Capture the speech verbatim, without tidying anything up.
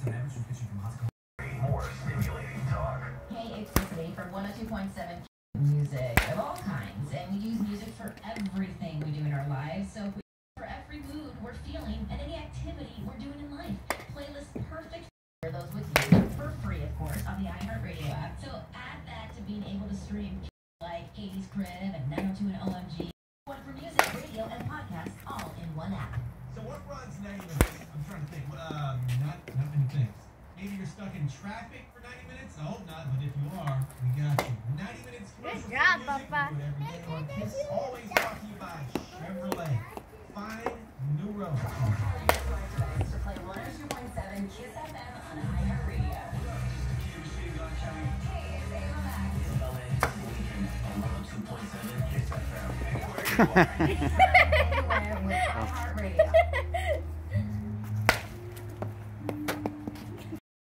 More stimulating talk. Hey, it's Felicity for one oh two point seven music of all kinds, and we use music for everything we do in our lives. So if we for every mood we're feeling and any activity we're doing in life. Playlist perfect for those with you for free, of course, on the iHeartRadio app. So add that to being able to stream like eighties Crib and nine oh two and O M G. One for music, radio, and podcasts all in one app. So what runs ninety minutes? I'm trying to think. Um, not, not many things. Maybe you're stuck in traffic for ninety minutes? I hope not, but if you are, we got you. ninety minutes commercial Good job, music. Papa. We do it every day on Kiss. Always brought to you by Chevrolet. Find new road. To play one oh two point seven Kiss F M on iHeartRadio. Hey, it's Ava Max. one oh two point seven Kiss F M.